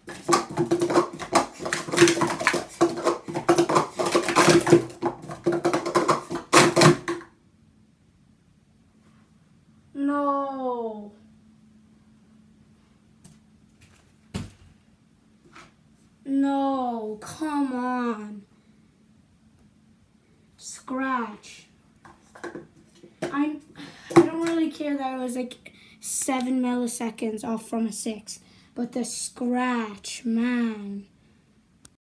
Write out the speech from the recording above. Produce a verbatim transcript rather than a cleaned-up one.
No. No, come on. Scratch. I, I don't really care that it was like seven milliseconds off from a six, but the scratch, man.